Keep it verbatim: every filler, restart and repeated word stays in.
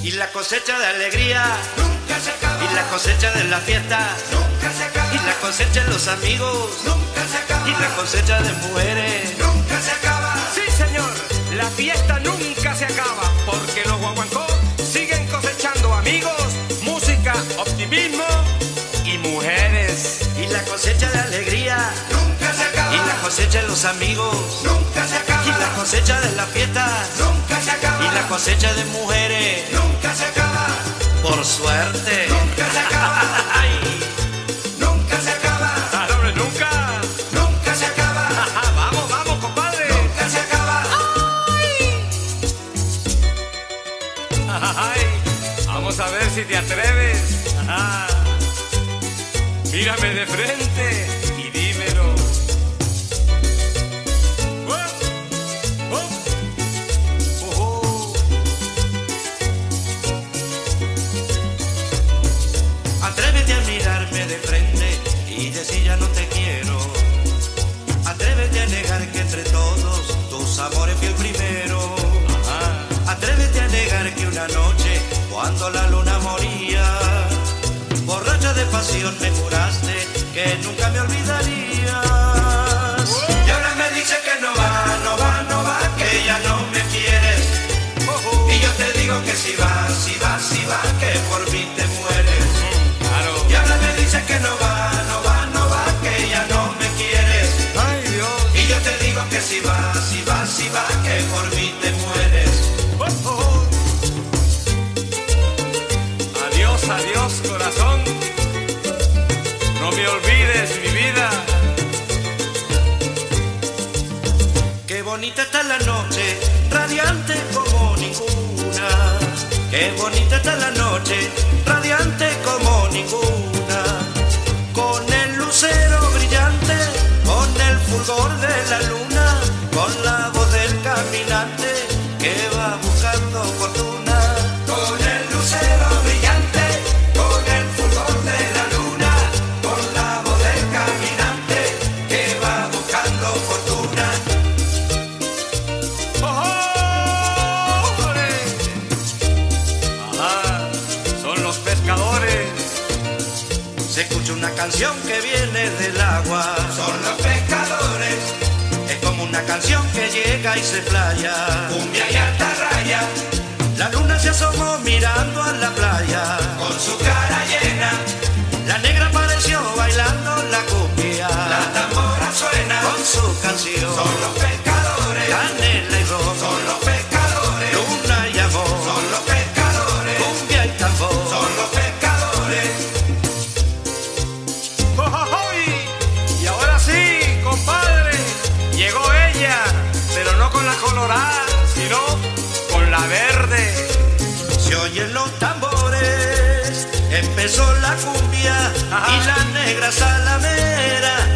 Y la cosecha de alegría nunca se acaba. Y la cosecha de la fiesta nunca se acaba. Y la cosecha de los amigos nunca se acaba. Y la cosecha de mujeres nunca se acaba. Sí, señor, la fiesta nunca se acaba, porque los guaguancó siguen cosechando amigos, música, optimismo y mujeres. Y la cosecha de alegría nunca se acaba. Y la cosecha de los amigos nunca se acaba. Y la cosecha de la fiesta nunca se acaba. Y la cosecha de mujeres nunca se acaba. Por suerte nunca se acaba. Ay. Nunca se acaba. Ah, hombre, nunca. Nunca se acaba. Ajá, vamos, vamos, compadre. Nunca se acaba. Ay, vamos a ver si te atreves. Ajá. Mírame de frente y dímelo. Oh, oh, oh, oh. Atrévete a mirarme de frente y decir ya no te quiero. Atrévete a negar que entre todos tus amores fui el primero. Ajá. Atrévete a negar que una noche, cuando la luna moría, borracha de pasión me juraste que nunca me olvidarías. Y ahora me dice que no va, no va, no va, que ya no me quieres. Y yo te digo que si va, si va, si va, que por mí te mueres. Claro. Y ahora me dice que no va, no va, no va, que ya no me quieres. Ay, Dios. Y yo te digo que si va, si va, si va, que por mí te mueres. Oh, oh, oh. Adiós, adiós, corazón. No me olvides, mi vida. Qué bonita está la noche, radiante como ninguna. Qué bonita está la noche, radiante como ninguna. Con el lucero brillante, con el fulgor de la luna, con la voz del caminante que va buscando fortuna. Con el lucero brillante, con el fulgor de la luna, con la voz del caminante que va buscando fortuna. ¡Oh, ole! Ajá, son los pescadores. Se escucha una canción que viene del agua. Son los pescadores. Es como una canción que llega y se playa. Cumbia y alta raya. La luna se asomó mirando a la playa. Con su cara llena. La negra apareció bailando la cumbia. La tambora suena. Con su canción. Son los pescadores. Canela y ron. Son los pescadores. Luna y amor. Son los pescadores. Cumbia y tambor. Son los pescadores. ¡Oh, oh, oh! Y ahora sí, compadre, llegó ella, pero no con la colorada, sino con la verde. Se oyen los tambores. Empezó la cumbia. Ajá. Y la negra salamera